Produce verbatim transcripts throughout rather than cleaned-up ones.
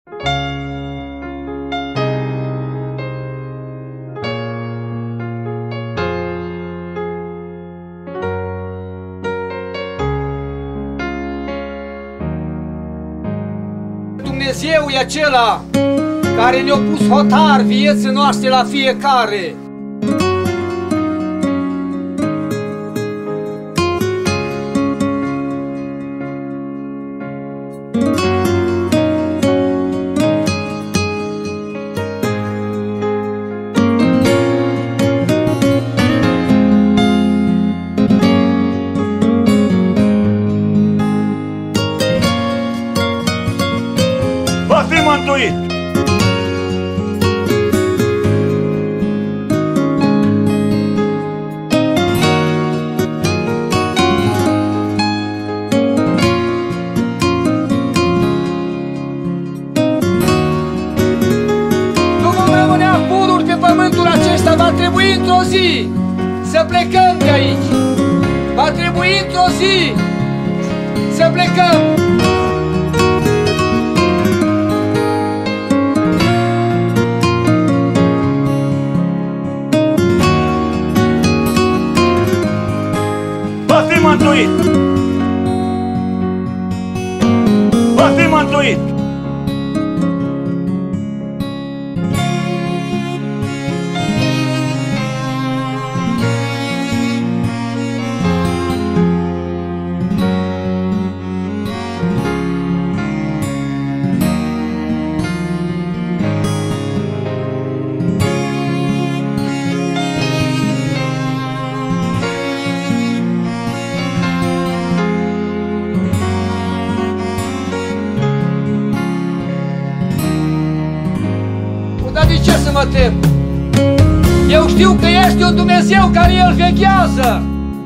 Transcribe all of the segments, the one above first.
Dumnezeu e acela care ne-a pus hotar vieții noastre la fiecare. Va fi mântuit! Nu vom rămânea pururi pe pământul acesta, va trebui într-o zi să plecăm de aici. Va trebui într-o zi să plecăm. Va fi mântuit! Va fi mântuit! Dar de ce să mă tem? Eu știu că ești un Dumnezeu care El veghează.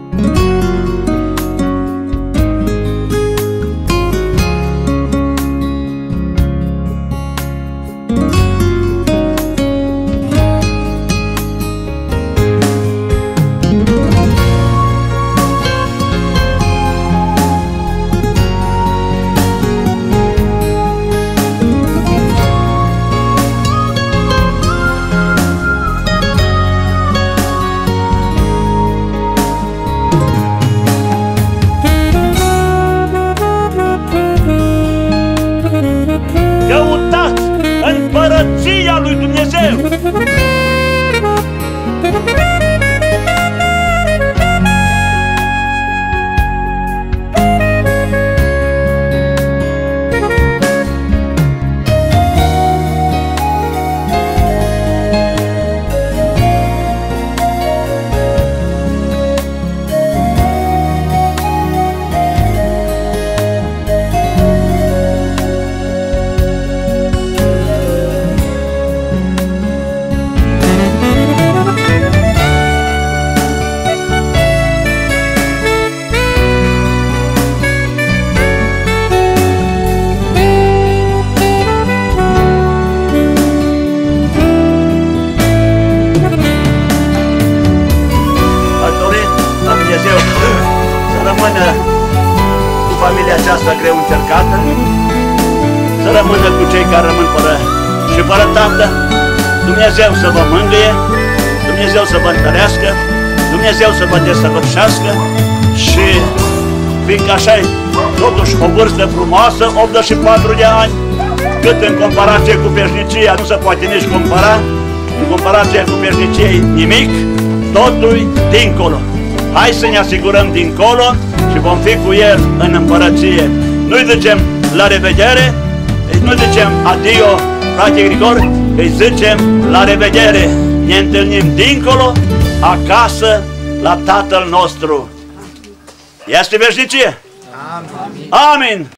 Căutați împărăția lui Dumnezeu! Rămână cu familia aceasta greu încercată, să rămână cu cei care rămân fără și fără tată. Dumnezeu să vă mângâie, Dumnezeu să vă întărească, Dumnezeu să vă desăvârșească și fiindcă așa e totuși o vârstă frumoasă, optzeci și patru de ani, cât în comparație cu veșnicia nu se poate nici compara, în comparație cu veșnicia nimic, totul dincolo. Hai să ne asigurăm dincolo și vom fi cu El în împărăție. Nu-i zicem la revedere, nu zicem adio, frate Grigor, îi zicem la revedere. Ne întâlnim dincolo, acasă, la Tatăl nostru. Este veșnicie? Amin. Amin.